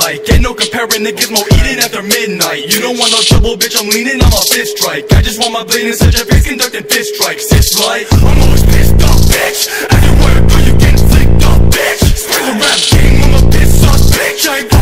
like. Ain't no comparing to Gizmo eating after midnight. You don't want no trouble, bitch, I'm leaning on my fist strike. I just want my blade in such a face, conducting fist strikes. It's like, I'm always pissed off, bitch. Everywhere I go, you getting flicked off, bitch. Spread the rap game, I'm a piss off, bitch. I